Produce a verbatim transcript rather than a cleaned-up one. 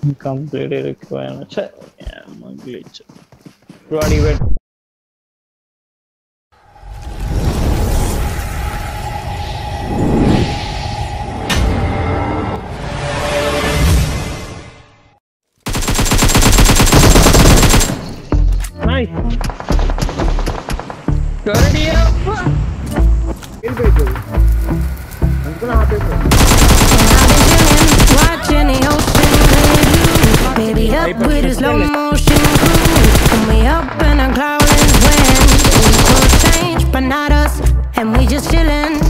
Completely required. Yeah, glitch. Bloody wet. Nice. Dirty up. Kill baby. I'm gonna have it. Watching the ocean, baby up with a slow motion cruise. And we up in our cloudlands when we could change, but not us, and we just chillin'.